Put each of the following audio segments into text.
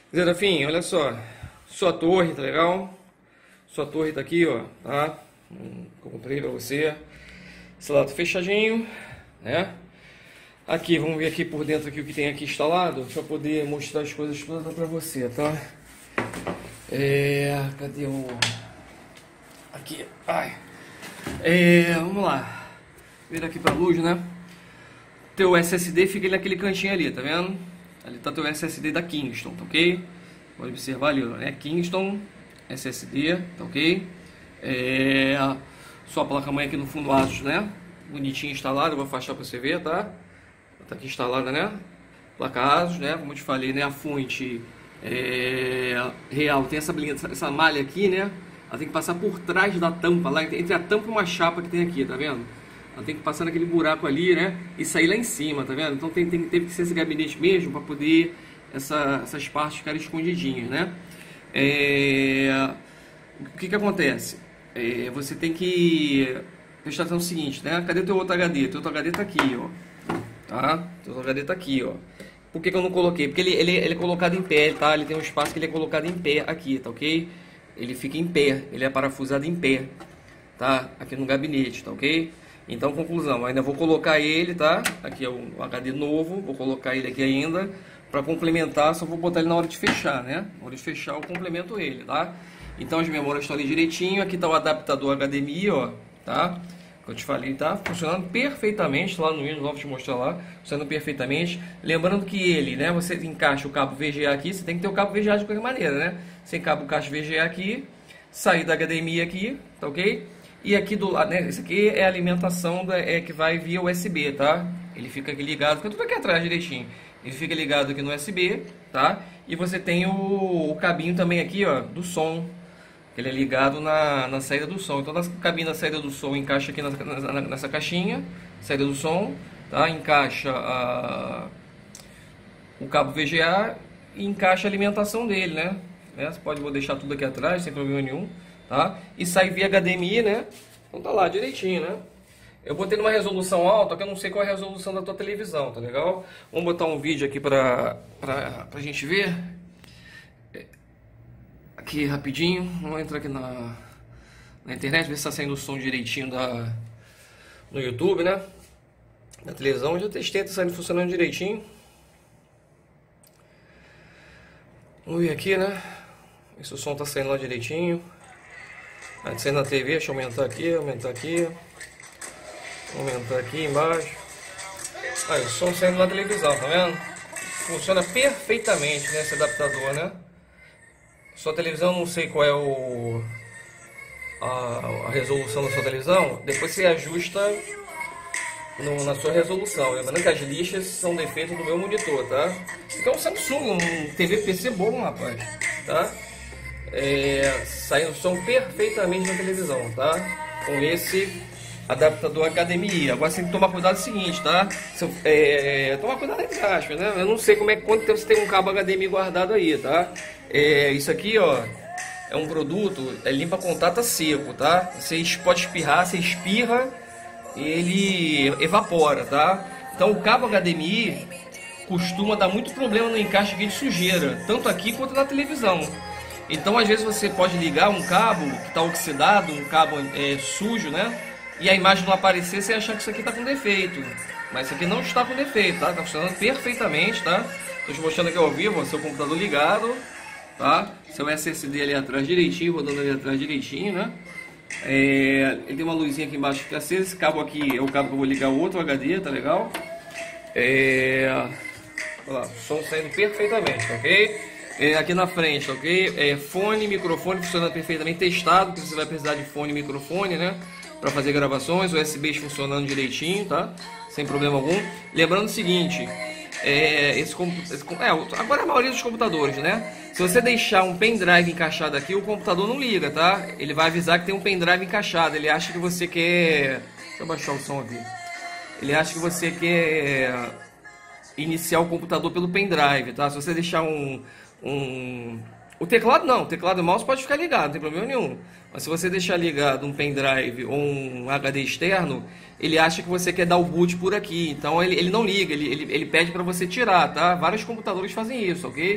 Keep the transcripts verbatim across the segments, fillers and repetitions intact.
Zerafim, olha só. Sua torre, tá legal? Sua torre tá aqui, ó, tá? Hum, que eu comprei pra você. Esse lado fechadinho, né? Aqui, vamos ver aqui por dentro aqui o que tem aqui instalado, para poder mostrar as coisas todas pra você, tá? É... Cadê o... Aqui, ai. É... Vamos lá. Vir aqui pra luz, né? Teu S S D fica naquele cantinho ali, tá vendo? Ali tá teu S S D da Kingston, tá ok? Pode observar ali, né? Kingston, S S D, tá ok? É... Sua placa-mãe aqui no fundo Asus, né? Bonitinho instalado, eu vou afastar pra você ver, tá? Tá aqui instalada, né? Placa Asus, né? Como eu te falei, né? A fonte é... real tem essa, essa malha aqui, né? Ela tem que passar por trás da tampa, lá entre a tampa e uma chapa que tem aqui, tá vendo? Ela tem que passar naquele buraco ali, né? E sair lá em cima, tá vendo? Então tem, tem, teve que ser esse gabinete mesmo para poder essa, essas partes ficarem escondidinhas, né? É... O que que acontece? É, você tem que prestar atenção no seguinte, né? Cadê o teu outro H D? O teu outro H D tá aqui, ó. Tá? O teu outro H D tá aqui, ó. Por que que eu não coloquei? Porque ele, ele, ele é colocado em pé, tá? Ele tem um espaço que ele é colocado em pé aqui, tá ok? Ele fica em pé, ele é parafusado em pé, tá? Aqui no gabinete, tá ok? Então, conclusão, ainda vou colocar ele, tá? Aqui é o H D novo, vou colocar ele aqui ainda. Para complementar, só vou botar ele na hora de fechar, né? Na hora de fechar eu complemento ele, tá? Então as memórias estão ali direitinho. Aqui tá o adaptador H D M I, ó, tá? Que eu te falei, tá? Funcionando perfeitamente lá no Windows, vou te mostrar lá. Funcionando perfeitamente. Lembrando que ele, né? Você encaixa o cabo V G A aqui, você tem que ter o cabo V G A de qualquer maneira, né? Você encaixa o caixa V G A aqui, saída H D M I aqui, tá ok? E aqui do lado, né? Esse aqui é a alimentação da, é, que vai via U S B, tá? Ele fica aqui ligado, fica tudo aqui atrás direitinho. Ele fica ligado aqui no U S B, tá? E você tem o, o cabinho também aqui, ó, do som. Ele é ligado na, na saída do som. Então, o cabinho da saída do som encaixa aqui nessa, nessa, nessa caixinha, saída do som, tá? Encaixa a, o cabo V G A e encaixa a alimentação dele, né? É, você pode vou deixar tudo aqui atrás, sem problema nenhum, tá? E sai via H D M I, né? Então tá lá direitinho, né? Eu botei numa resolução alta, que eu não sei qual é a resolução da tua televisão, tá legal? Vamos botar um vídeo aqui pra, pra, pra gente ver. Aqui rapidinho, vamos entrar aqui na, na internet, ver se tá saindo o som direitinho da, no YouTube, né? Na televisão, eu já testei, tá saindo funcionando direitinho. Vamos ver aqui, né? Ver se o som tá saindo lá direitinho. Tá saindo na T V, deixa eu aumentar aqui, aumentar aqui. Aumentar aqui embaixo. Aí, o som saindo na televisão, tá vendo? Funciona perfeitamente nesse adaptador, né? Sua televisão, não sei qual é o a, a resolução da sua televisão. Depois você ajusta no, na sua resolução. Lembrando que as lixas são defeitos do meu monitor, tá? Então, Samsung, um T V P C bom, rapaz, tá? É, sai o som perfeitamente na televisão, tá? Com esse adaptador H D M I. Agora você tem que tomar cuidado com o seguinte, tá? Se, é, tomar cuidado entre aspas, né? Eu não sei como é quanto tempo você tem um cabo H D M I guardado aí, tá? É, isso aqui, ó, é um produto, é limpa contato seco, tá? Você pode espirrar, você espirra e ele evapora, tá? Então o cabo H D M I costuma dar muito problema no encaixe aqui de sujeira, tanto aqui quanto na televisão. Então às vezes você pode ligar um cabo que está oxidado, um cabo é, sujo, né? E a imagem não aparecer, você achar que isso aqui está com defeito. Mas isso aqui não está com defeito, tá? Está funcionando perfeitamente, tá? Estou te mostrando aqui ao vivo, ó, seu computador ligado, tá? Seu S S D ali atrás direitinho, rodando ali atrás direitinho, né? É, ele tem uma luzinha aqui embaixo que acesa. Esse cabo aqui é o cabo que eu vou ligar o outro H D, tá legal? É, olha lá, o som saindo perfeitamente, ok? É, aqui na frente, ok? É, fone, microfone funcionando perfeitamente, testado, que você vai precisar de fone e microfone, né? Para fazer gravações, U S B funcionando direitinho, tá? Sem problema algum. Lembrando o seguinte, é, esse, esse, é, agora a maioria dos computadores, né? Se você deixar um pendrive encaixado aqui, o computador não liga, tá? Ele vai avisar que tem um pendrive encaixado. Ele acha que você quer... Deixa eu baixar o som aqui. Ele acha que você quer iniciar o computador pelo pendrive, tá? Se você deixar um... um... O teclado não, o teclado e o mouse pode ficar ligado, não tem problema nenhum. Mas se você deixar ligado um pendrive ou um H D externo, ele acha que você quer dar o boot por aqui. Então ele, ele não liga, ele, ele, ele pede para você tirar, tá? Vários computadores fazem isso, ok?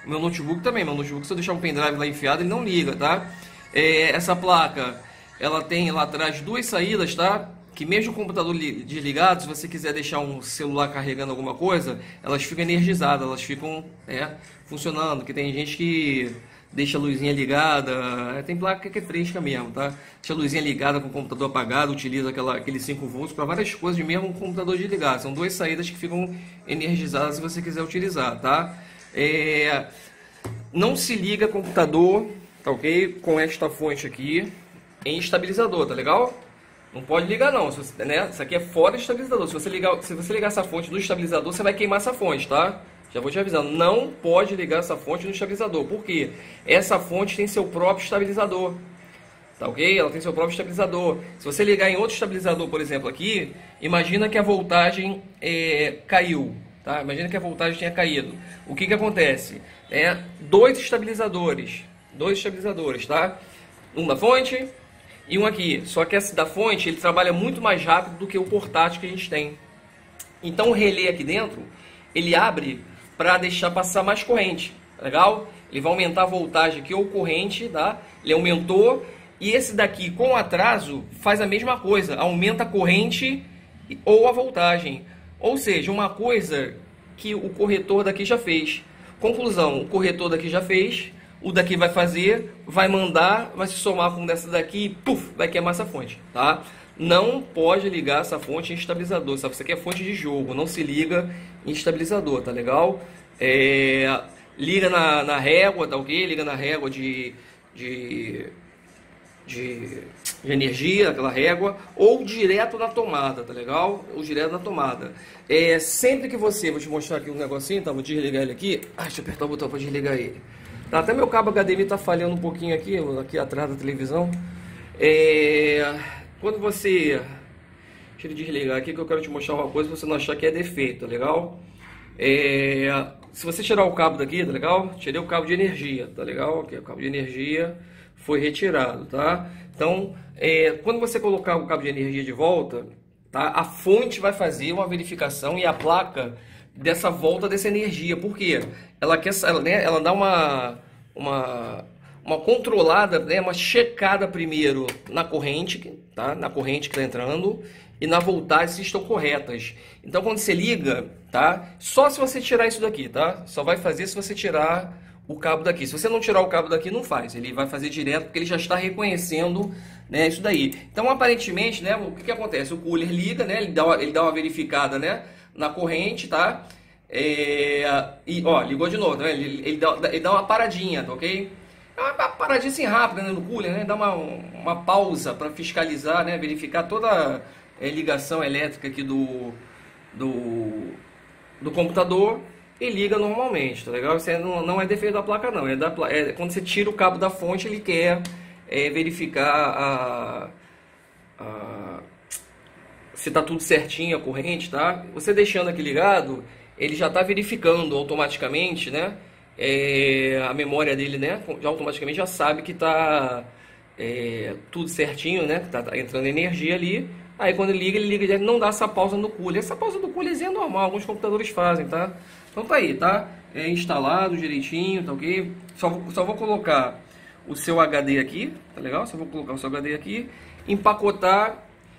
O meu notebook também, meu notebook, se eu deixar um pendrive lá enfiado, ele não liga, tá? É, essa placa, ela tem lá atrás duas saídas, tá? Que mesmo o computador desligado, se você quiser deixar um celular carregando alguma coisa, elas ficam energizadas, elas ficam é, funcionando, que tem gente que deixa a luzinha ligada, tem placa que é fresca mesmo, tá? Deixa a luzinha ligada com o computador apagado, utiliza aquela, aqueles cinco volts para várias coisas, mesmo com o computador desligado. São duas saídas que ficam energizadas se você quiser utilizar, tá? É, não se liga computador, tá ok? Com esta fonte aqui em estabilizador, tá legal? Não pode ligar não, se você, né? Isso aqui é fora do estabilizador. Se você, ligar, se você ligar essa fonte no estabilizador, você vai queimar essa fonte, tá? Já vou te avisando, não pode ligar essa fonte no estabilizador. Por quê? Essa fonte tem seu próprio estabilizador. Tá ok? Ela tem seu próprio estabilizador. Se você ligar em outro estabilizador, por exemplo, aqui, imagina que a voltagem é, caiu. Tá? Imagina que a voltagem tenha caído. O que que acontece? É dois estabilizadores. Dois estabilizadores, tá? Um da fonte e um aqui. Só que esse da fonte, ele trabalha muito mais rápido do que o portátil que a gente tem. Então o relé aqui dentro, ele abre para deixar passar mais corrente, legal? Ele vai aumentar a voltagem aqui ou corrente, tá? Ele aumentou, e esse daqui com atraso faz a mesma coisa, aumenta a corrente ou a voltagem. Ou seja, uma coisa que o corretor daqui já fez. Conclusão, o corretor daqui já fez, o daqui vai fazer, vai mandar, vai se somar com dessa daqui e puf, vai queimar essa fonte, tá? Não pode ligar essa fonte em estabilizador, sabe? Isso aqui é fonte de jogo, não se liga em estabilizador, tá legal? É, liga na, na régua, tá ok? Liga na régua de, de, de, de energia, aquela régua, ou direto na tomada, tá legal? Ou direto na tomada. É, sempre que você, vou te mostrar aqui um negocinho, tá? Vou desligar ele aqui. Ah, deixa eu apertar o botão para desligar ele. Tá, até meu cabo H D M I tá falhando um pouquinho aqui, aqui atrás da televisão. É... Quando você... Deixa eu desligar aqui que eu quero te mostrar uma coisa pra você não achar que é defeito, tá legal? É... Se você tirar o cabo daqui, tá legal? Tirei o cabo de energia, tá legal? Aqui, o cabo de energia foi retirado, tá? Então, é... quando você colocar o cabo de energia de volta, tá? A fonte vai fazer uma verificação e a placa dessa volta dessa energia. Por quê? Ela, quer, ela, né, ela dá uma... uma uma controlada, né, uma checada primeiro na corrente, tá? Na corrente que está entrando e na voltagem se estão corretas. Então quando você liga, tá? Só se você tirar isso daqui, tá? Só vai fazer se você tirar o cabo daqui. Se você não tirar o cabo daqui, não faz. Ele vai fazer direto porque ele já está reconhecendo, né, isso daí. Então aparentemente, né, o que que acontece? O cooler liga, né? Ele dá uma, ele dá uma verificada, né, na corrente, tá? É, e ó, ligou de novo, né? Ele, ele, dá, ele dá uma paradinha, tá ok? É uma paradinha assim rápida, né, no cooler, né? Dá uma, uma pausa para fiscalizar, né? Verificar toda a é, ligação elétrica aqui do, do, do computador e liga normalmente, tá legal? Isso é, não, não é defeito da placa não, é, da, é quando você tira o cabo da fonte, ele quer é, verificar a, a, se tá tudo certinho a corrente, tá? Você deixando aqui ligado, ele já está verificando automaticamente, né? É, a memória dele, né, já automaticamente já sabe que está é, tudo certinho, né, que tá, tá entrando energia ali. Aí quando ele liga, ele liga, ele não dá essa pausa no cooler. Essa pausa do cooler é normal, alguns computadores fazem, tá? Então tá aí, tá? É instalado direitinho, tá ok? Só vou, só vou colocar o seu H D aqui, tá legal? Só vou colocar o seu H D aqui, empacotar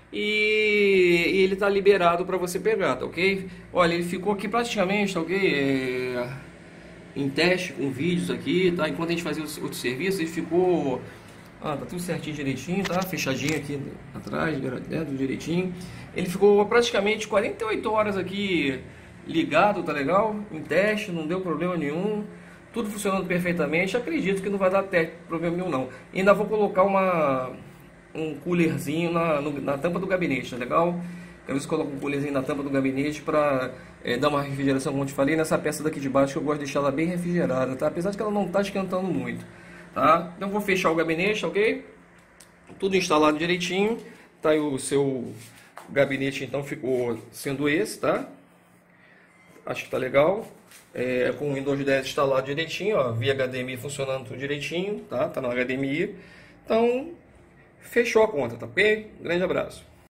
e, e ele tá liberado para você pegar, tá ok? Olha, ele ficou aqui praticamente, tá ok? É... em teste com vídeos aqui, tá? Enquanto a gente fazia outro serviço, ele ficou... Ah, tá tudo certinho, direitinho, tá? Fechadinho aqui atrás, dentro direitinho. Ele ficou praticamente quarenta e oito horas aqui ligado, tá legal? Em teste, não deu problema nenhum. Tudo funcionando perfeitamente. Acredito que não vai dar até problema nenhum, não. E ainda vou colocar uma... um coolerzinho na, no, na tampa do gabinete, tá legal? Quero ver se coloco um coolerzinho na tampa do gabinete para é, dar uma refrigeração, como eu te falei, nessa peça daqui de baixo que eu gosto de deixar ela bem refrigerada, tá? Apesar de que ela não está esquentando muito, tá? Então vou fechar o gabinete, ok? Tudo instalado direitinho, tá aí o seu gabinete, então ficou sendo esse, tá? Acho que tá legal. É, com o Windows dez instalado direitinho, ó, via H D M I funcionando tudo direitinho, tá? Tá no H D M I. Então, fechou a conta, tá ok? Grande abraço.